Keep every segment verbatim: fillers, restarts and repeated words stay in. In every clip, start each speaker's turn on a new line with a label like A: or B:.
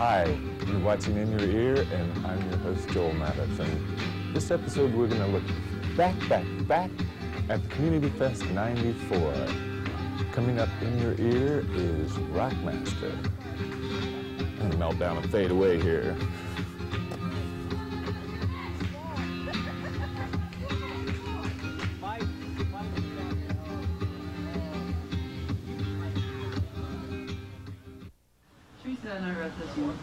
A: Hi, you're watching In Your Ear, and I'm your host, Joel Maddox. And this episode, we're going to look back, back, back at the Community Fest ninety-four. Coming up in your ear is Rockmaster. I'm going to melt down and fade away here.
B: Teresa and I wrote this one.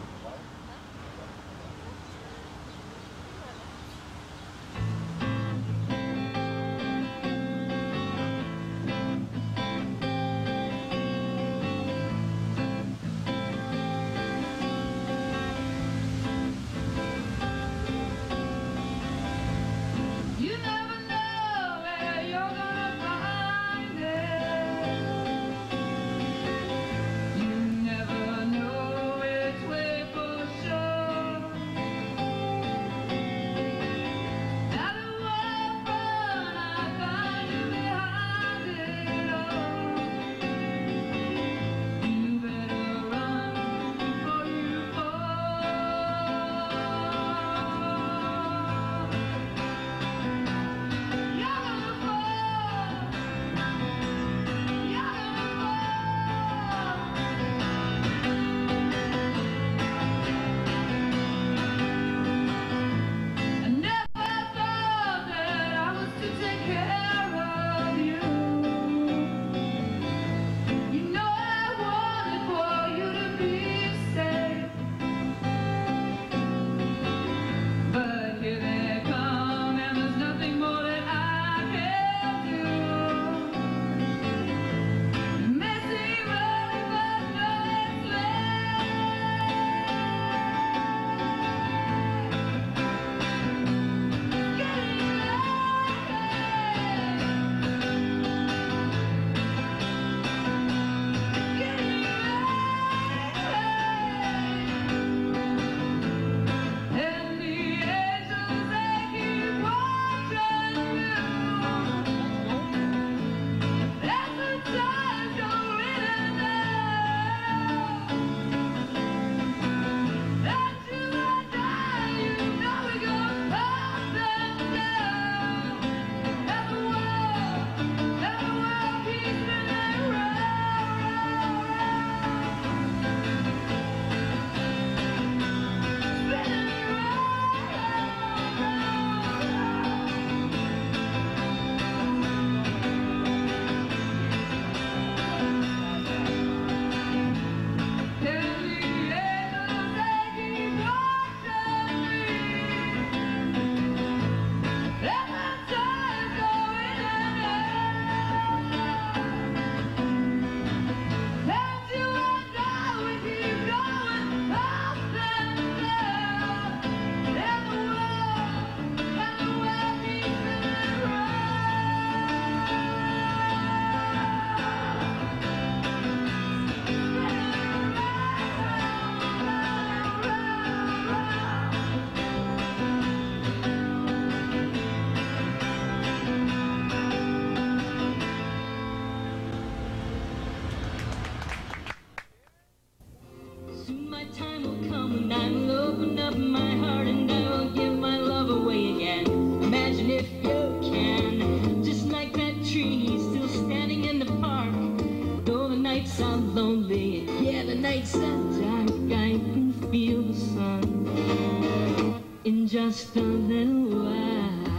C: Just a little while.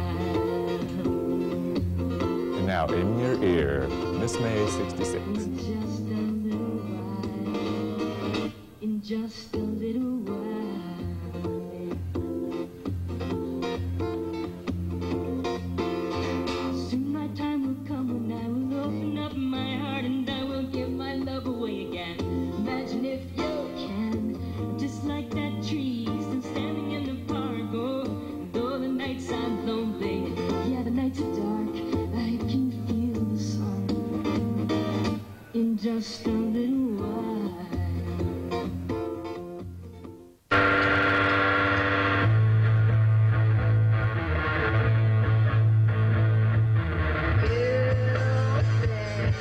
A: And now in your ear, Miss May sixty-six.
C: In just a little while. In just a little while. Soon my time will come when I will open up my heart and I will give my love away again. Imagine if you can, just like that tree still standing in the park. Nights are lonely, yeah, the nights are dark. I can feel the sun in just a little while.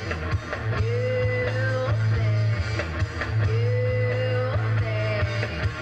D: You say, you say, you say.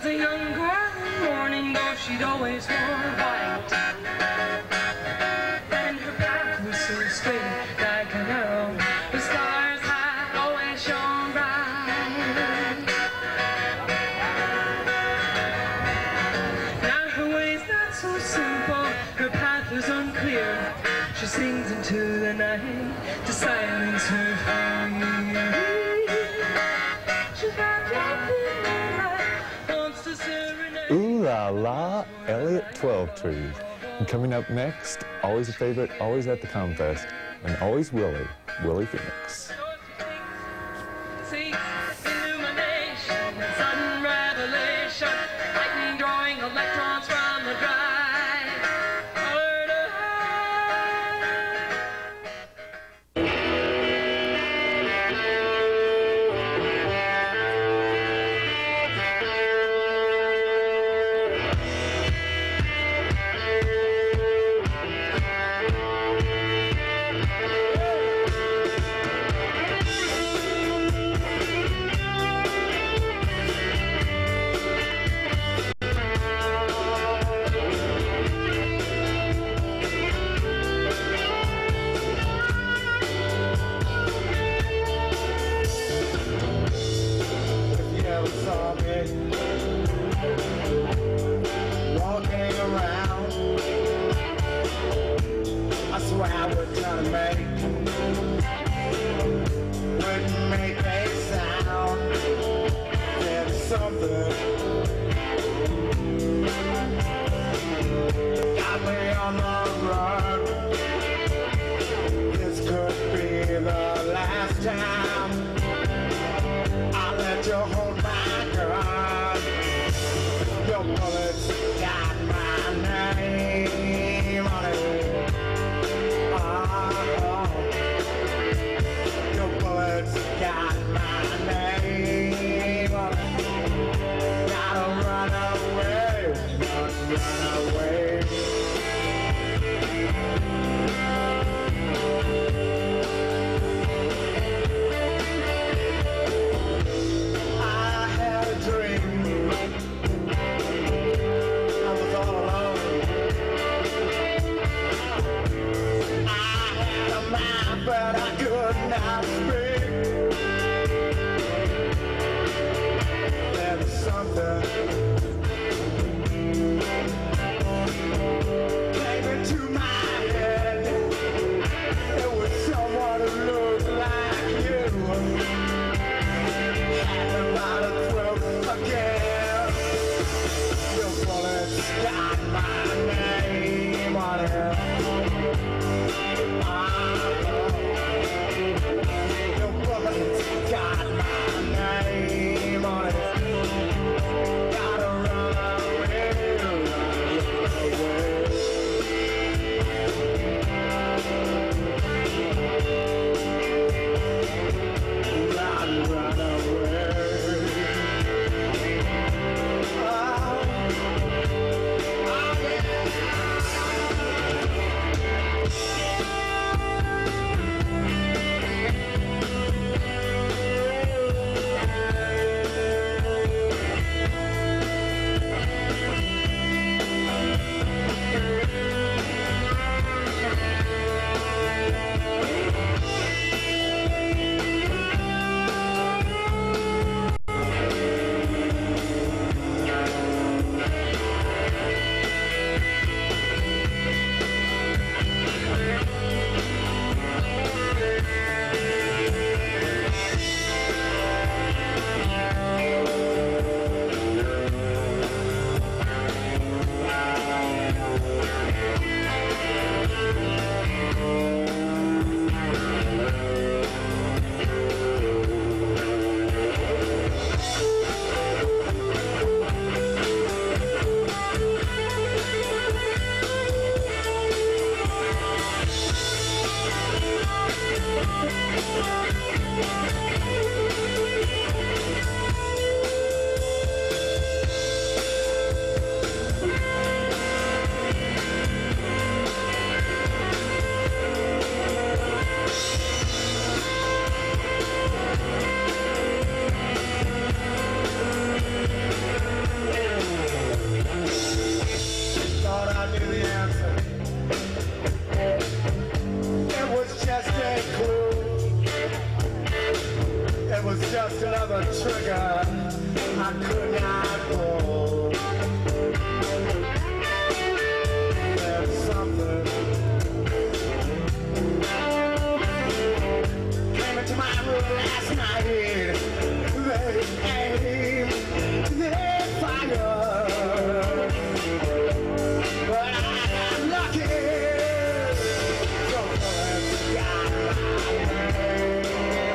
D: was a young girl in mourning, though she'd always worn white. And her path was so straight like an arrow. The stars had always shone bright. Now her way's not so simple, her path is unclear. She sings into the night to silence her fear. She's wrapped up in moonlight, wants to serenade.
A: Ooh La La, Elliott twelve Trees. And coming up next, always a favorite, always at the Comfest, and always Willie, Willie Phoenix.
D: See, illumination, sudden revelation, lightning drawing electrons from the drive.
E: Walking around, I swear I would try to make, wouldn't make a sound. There's something got me on the run. This could be the last time I let you hold my gun. Your bullets got my name on it. Oh, your bullets got my name on it. Gotta run away, run, run away. I trigger I could not pull. There's something came into my room last night. They aim, they fire, but I got lucky. The bullets got my name.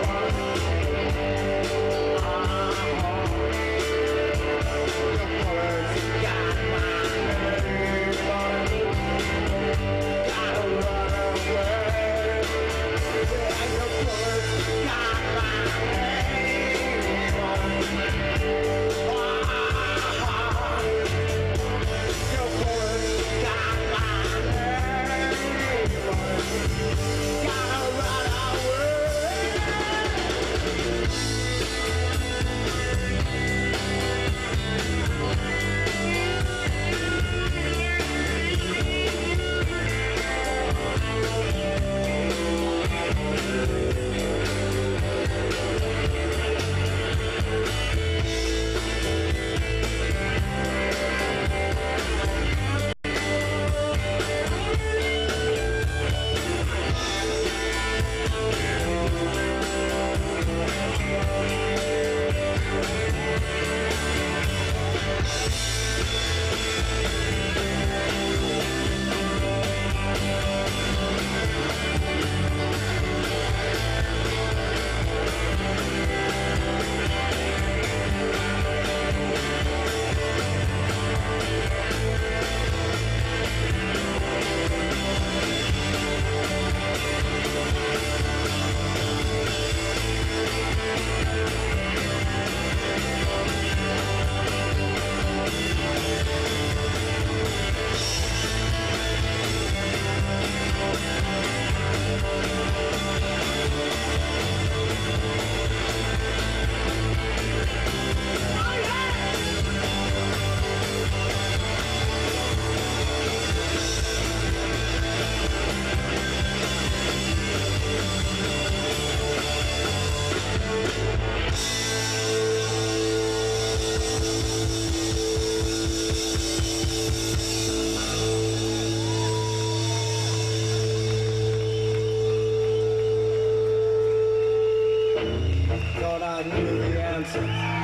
E: Thought I knew the answer.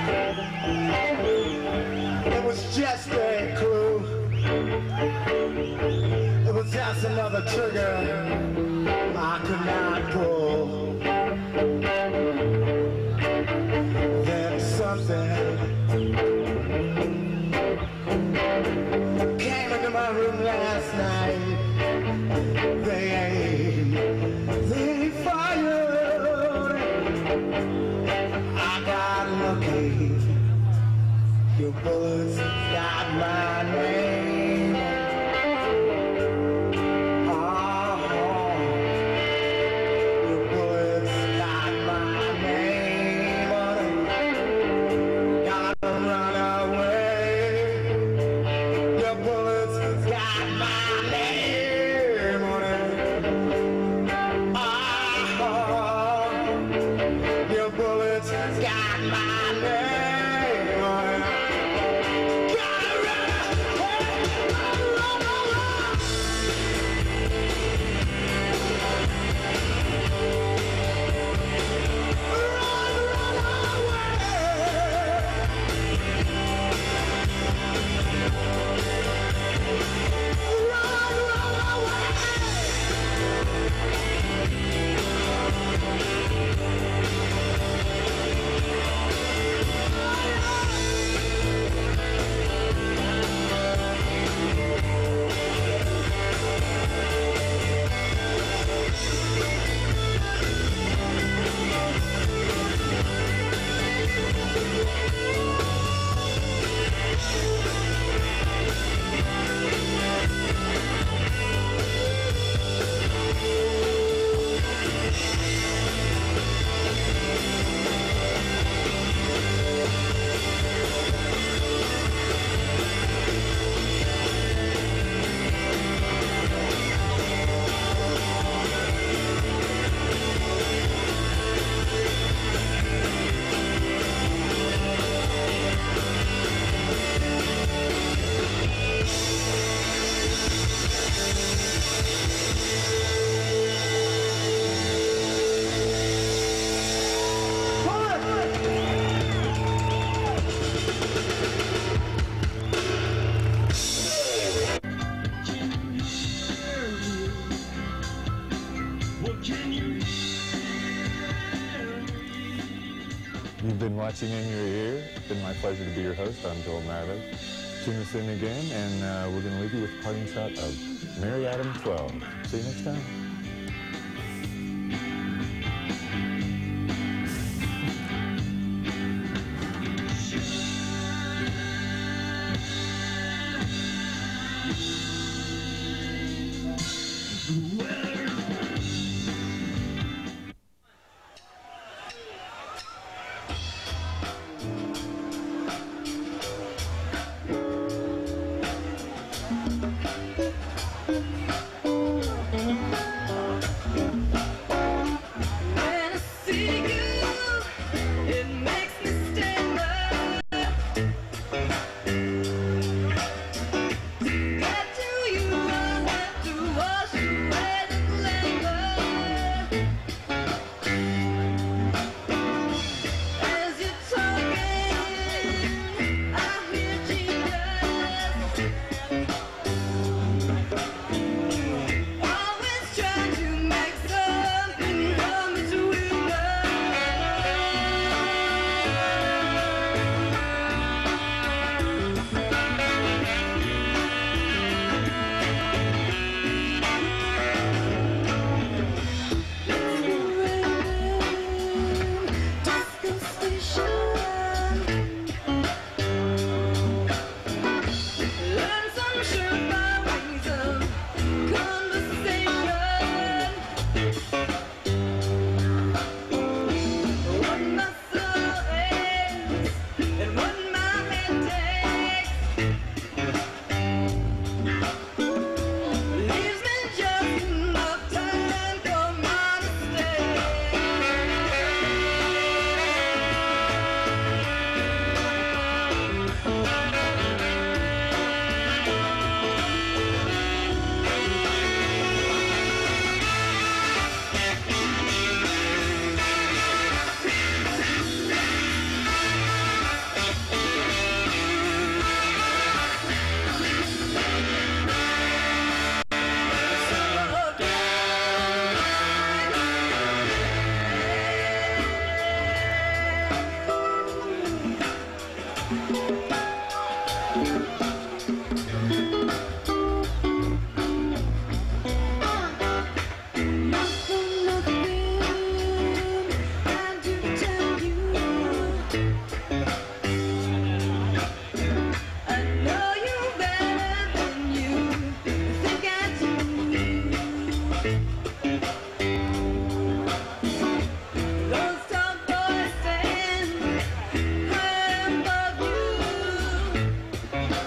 E: It was just a clue. It was just another trigger I could not pull. Then something came into my room last night. They aimed, they fired. I got lucky. Your bullets got my name. Oh, your bullets got my name on it. Gotta run away. Your bullets got my name on it. Oh, your bullets got my name on it. Gotta run away.
A: watching in your ear. It's been my pleasure to be your host. I'm Joel Maddox. Tune us in again, and uh, we're going to leave you with a parting shot of Mary Adam twelve. See you next time.
D: Those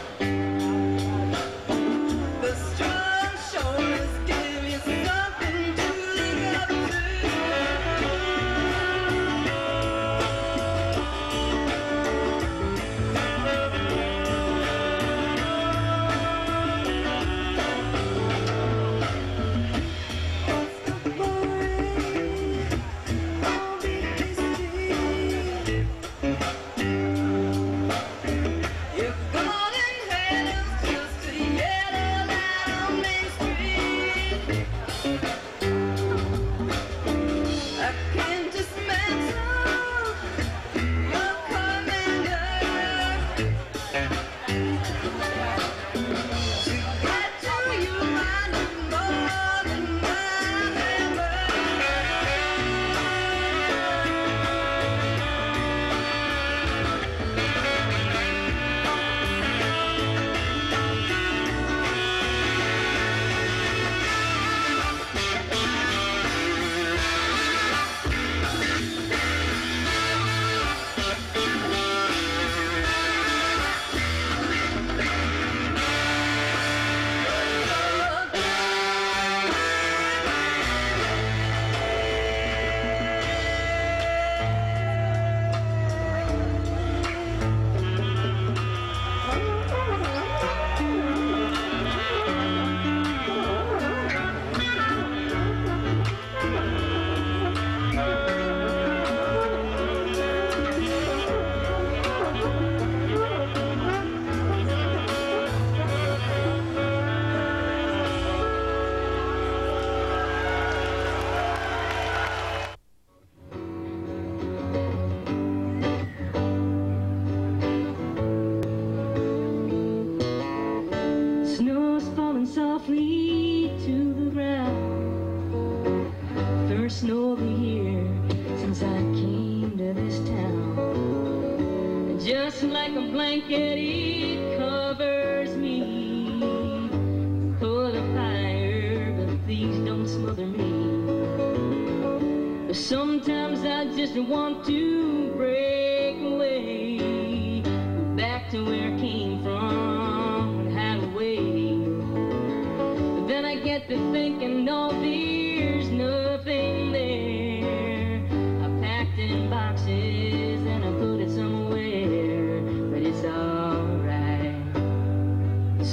C: softly to the ground. First snow of the year since I came to this town. Just like a blanket it covers me. Put a fire, but please don't smother me. But sometimes I just want to break away, go back to where I came from and hide away. But then I get to thinking, no, there's nothing there. I packed it in boxes and I put it somewhere, but it's alright. It's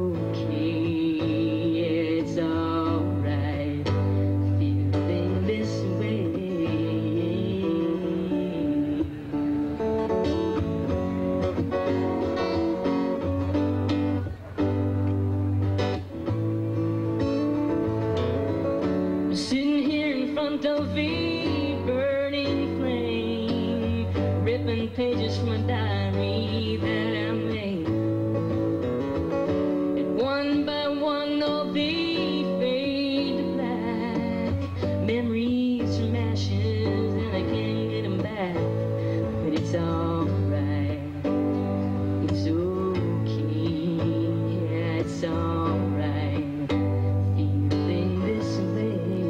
C: okay, it's alright. Feeling this way. Sitting here in front of a burning flame, ripping pages from a diary that I made. And one by one, all they fade to black. Memories from ashes, and I can't get them back. But it's alright, it's okay, yeah, it's alright. Feeling this way.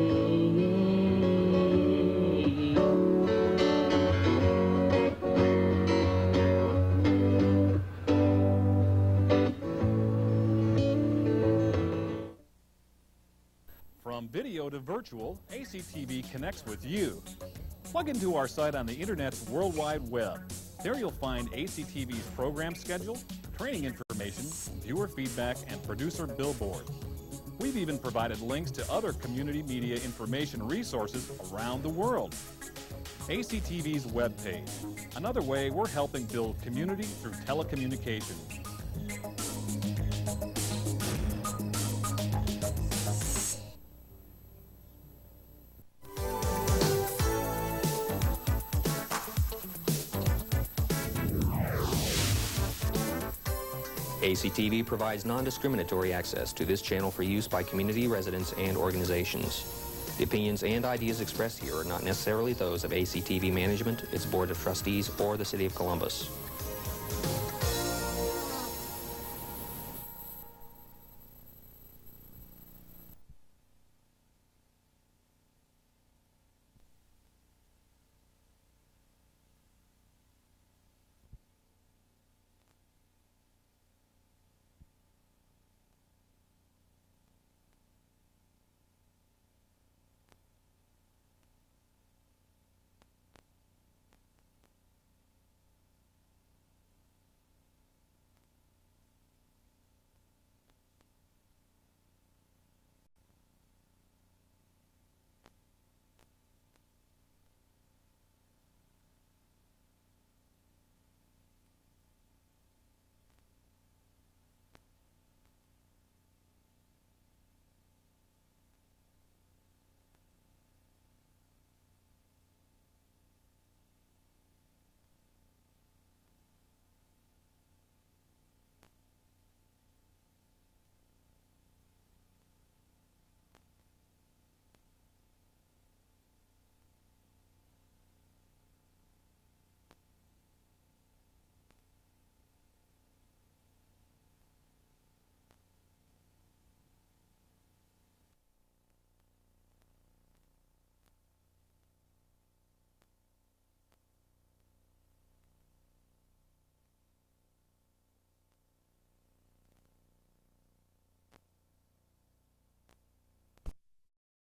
F: From video to virtual, A C T V connects with you. Plug into our site on the Internet's World Wide Web. There you'll find A C T V's program schedule, training information, viewer feedback, and producer billboards. We've even provided links to other community media information resources around the world. A C T V's webpage, another way we're helping build community through telecommunications.
G: A C T V provides non-discriminatory access to this channel for use by community residents and organizations. The opinions and ideas expressed here are not necessarily those of A C T V management, its board of trustees, or the City of Columbus.